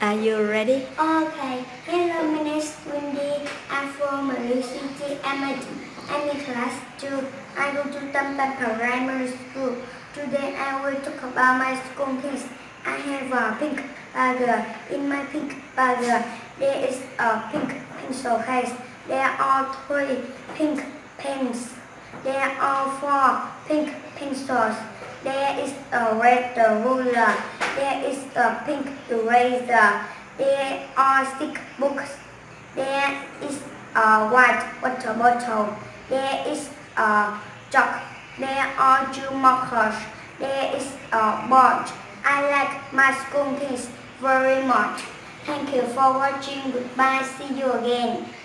Are you ready? Okay. Hello, my name is Wendy. I'm from City. I'm in class 2. I go to Tampa Primary School. Today I will talk about my school things. I have a pink bag. In my pink bag, there is a pink pencil case. There are 3 pink pens. There are 4 pink pencils. There is a red ruler. There is a pink eraser. There are 6 books. There is a white water bottle. There is a chalk. There are 2 markers. There is a board. I like my school things very much. Thank you for watching. Goodbye. See you again.